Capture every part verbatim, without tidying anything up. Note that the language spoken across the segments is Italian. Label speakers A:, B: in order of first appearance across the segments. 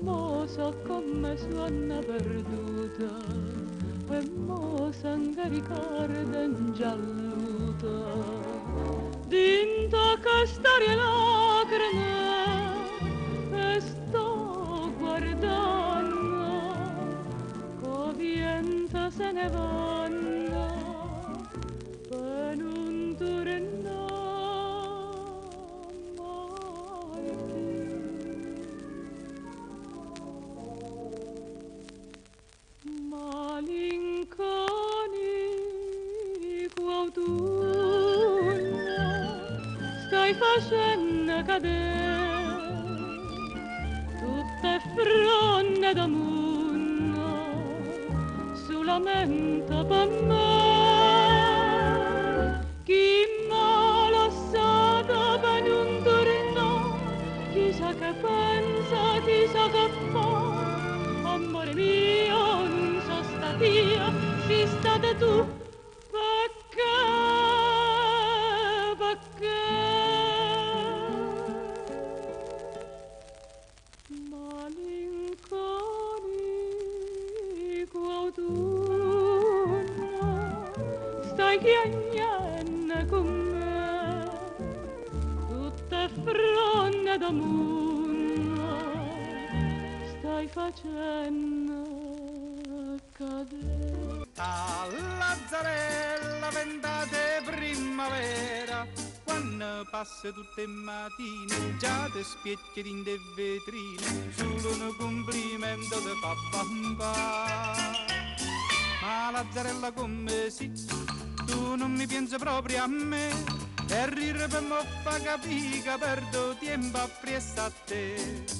A: mo so come suona perduta e mo s'anche ricorda ingialluta dinto che storie lacrime e sto guardando co vento se ne vanno per non tornare malinconico autunno stai facendo cadere tutte fronde da munno sulla mente per me chi m'ha lasciato per non tornare chissà che pensa chissà che fa amore mio non so stata io sei stata tu perché perché malinconico autunno stai chiagnando con me tutte fronde da munno stai facendo cadere
B: a Lazzarella ventate primavera quando passa tutte le mattine già ti spiecchi in de vetrine solo un complimento ti fa bamba ma Lazzarella come sì tu non mi pensi proprio a me e ridere per me fa capire che perdo tempo appresso a te.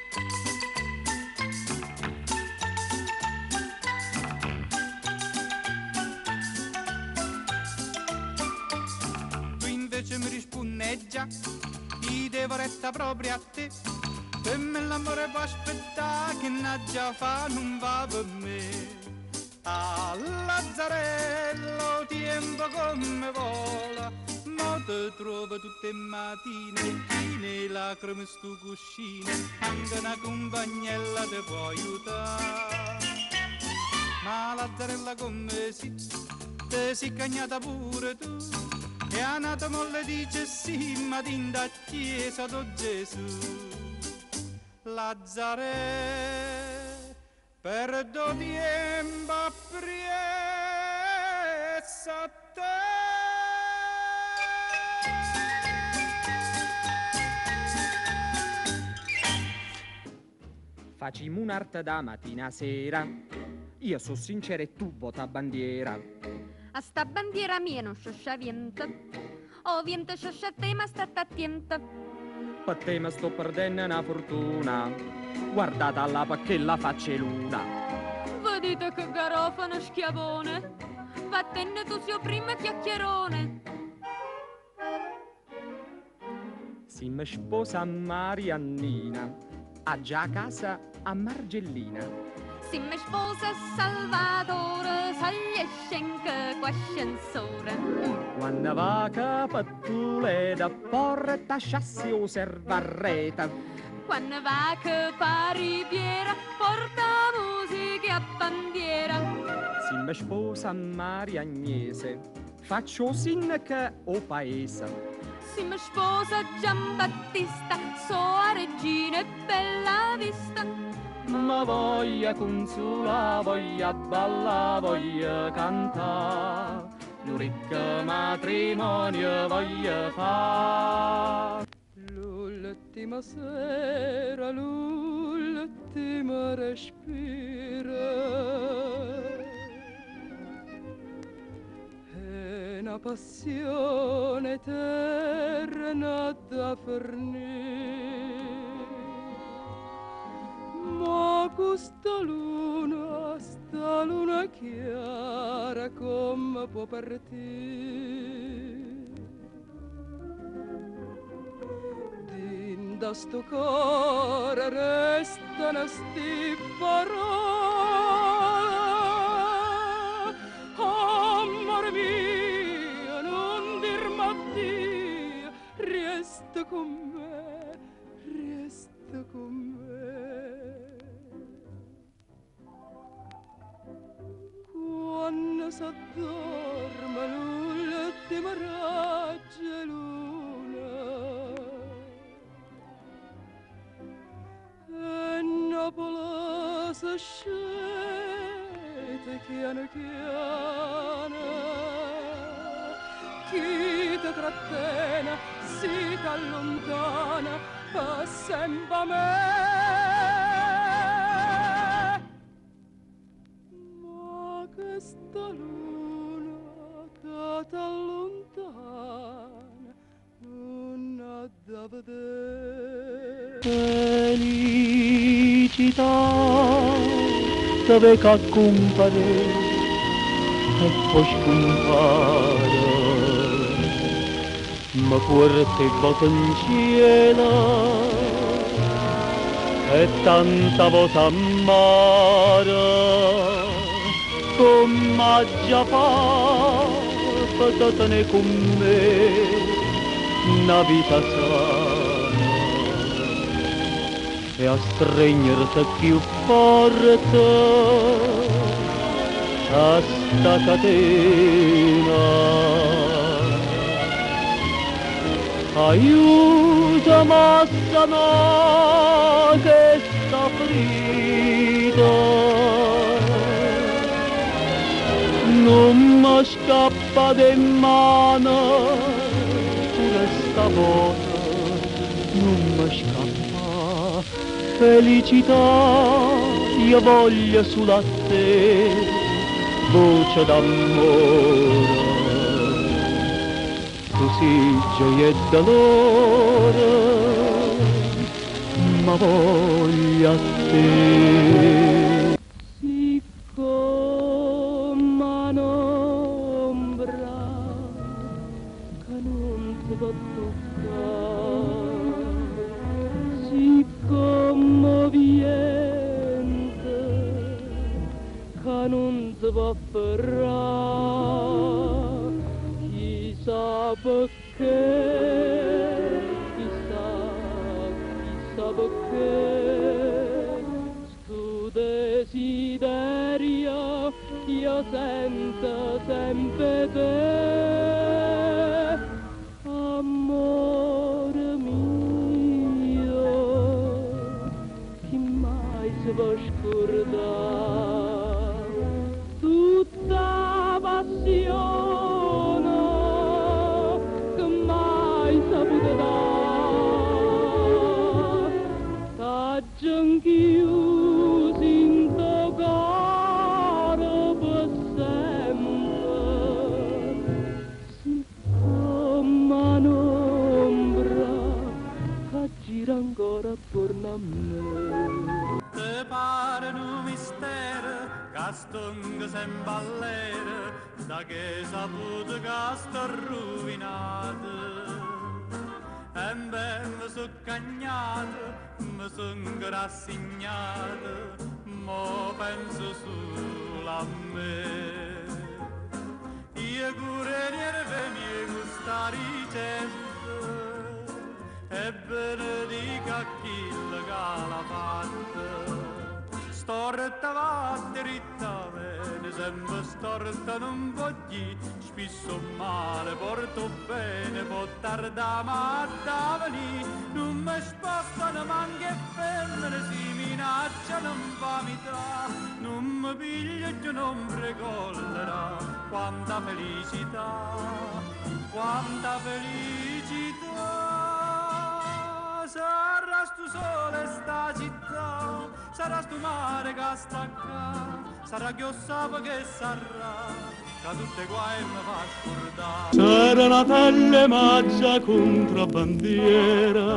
B: Mi risponneggia, ti devo retta proprio a te, per me l'amore può aspettare che già fa non va per me. A Lazzarello tempo come vola, ma ti trovo tutte le mattine, chine lacrime stu cuscino, anche una compagnella ti può aiutare. Ma Lazzarella come si, te si cagnata pure tu, e a nata molle dice sì, ma tinda chiesa do Gesù. Lazzare, per do tempo appresso a te.
C: Facciamo un'arte da mattina a sera, io sono sincera e tu vota bandiera.
D: A sta bandiera mia non scioscia viento, oh viento scioscia te ma state attenta.
C: Per te mi sto perdendo una fortuna, guardate là perché la faccia luna.
D: Vedete che garofano schiavone, vattene tu sia prima chiacchierone.
C: Si mi sposa Mariannina, ha già casa a Margellina.
D: Si mi sposa Salvatore, sagliesce anche qua ascensore.
C: Quando va capattule da porta chassi o servarreta.
D: Quando va che pa riviera, porta musica a bandiera.
C: Si mi sposa Maria Agnese, faccio sindaca o paese.
D: Si mi sposa Giambattista, so a regina e bella vista.
C: Ma voglia consola, voglia balla, voglia cantare, un ricco matrimonio voglia fare.
A: L'ultima sera, l'ultimo respiro, è una passione eterna da fornire. Ma questa luna, sta luna chiara, come può partire? Da sto cuore restano sti parole. Amore mio, non dirmi addio, resta con me, resta con me. si scende piano piano, chi ti trattiene si t'allontana per sempre a me. Ma questa luna che t'allontana non ha da vedere.
E: Felicità dove che compare e poi scompare, ma forte volta in cielo e tanta volta amara, come già fa tenere con me una vita sana e a stringerti più forte a sta catena. Aiutami a sanare questa ferita, non mi scappa di mano pure stavolta, non mi scappa felicità, io voglio solo a te, voce d'amore. Tu sei gioia e dolore, ma voglio a te.
A: Sì come un'ombra che non ti può toccare, sì come vento che non ti può ferrare. Chissà perché, chissà, chissà perché, sto desiderio io sento sempre te, amore mio, chi mai si può scordare tutta passione chiusi in tocare per sempre, sì come un'ombra che gira ancora attorno a me.
B: Te pare un mistero che stonga sempre all'era, da che saputo che sto rovinato. E ben mi sono cagnato, mi sono rassegnato, mo penso solo a me. Io cure nerve mie questa ricetta, e benedica a chi l'ha fatta. Storta va dritta bene, sempre storta non voglio, spesso male porto bene, può tardare ma da venire, non mi spostano manche femmine, si minacciano in vanità, non mi piglio che non precollerà, quanta felicità, quanta felicità. Sarà stu sole sta città, sarà stu mare che sta qua, sarà che io sapevo che sarà, che tutte guai mi fa scordare.
E: C'era una pelle maggia contrabbandiera,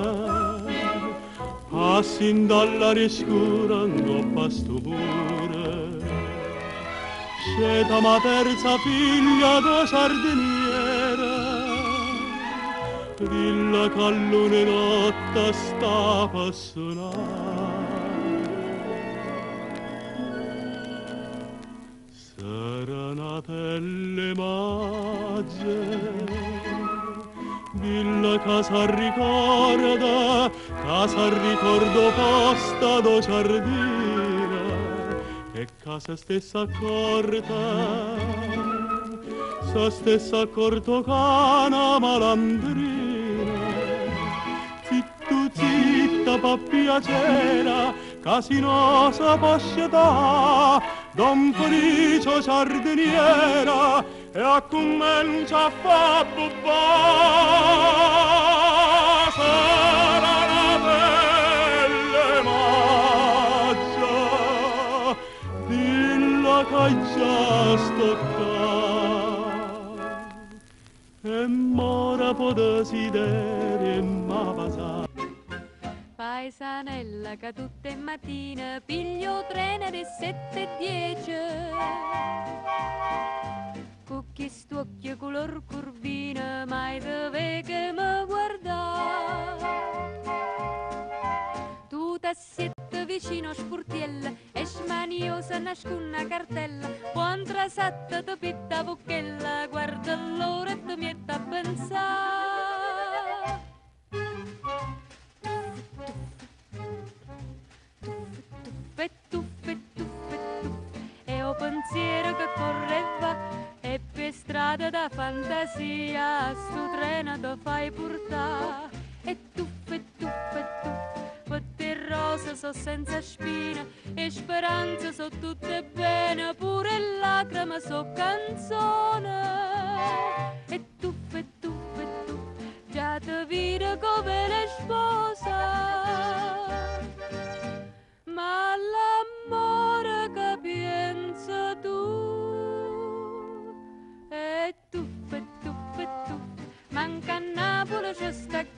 E: passin dall'aria scura in coppa stupore, sceta ma terza figlia da sardiniera, Villa callone notte sta per suonare. Serenatelle magge, Villa casa ricorda, casa ricordo posta do giardina, e casa stessa accorta, sa stessa accorto cana malandrina. Zitto zitta pa piacere, casinosa poscietà, Don Felicio giardiniera, e a comincia a fa bubbà. Sarà una bella maggia, dilla che già stoccà, e mora può desideri ma pasà.
D: Paesanella che tutte mattine piglio treno alle sette e dieci, con questo occhio color curvina mai dove che mi guarda. Tu t'assietta vicino a sportiella e smaniosa nasce una cartella, buon trasatta ti pitta bocchella, guarda l'ora e ti mette a pensare. Tuffe, tuffe, tuffe, tuffe, e ho pensiero che correva, e per strada da fantasia sto treno ti fai portare. E tuffe, tuffe, tuffe, potte rose so senza spina, e speranze so tutte bene, pure lacrime so canzone. E tuffe, tuffe, tuffe, già ti vedo come le sposa. Ma l'amore che pensa tu, e tuffe, tuffe, tuffe, manca a Napoli c'è sta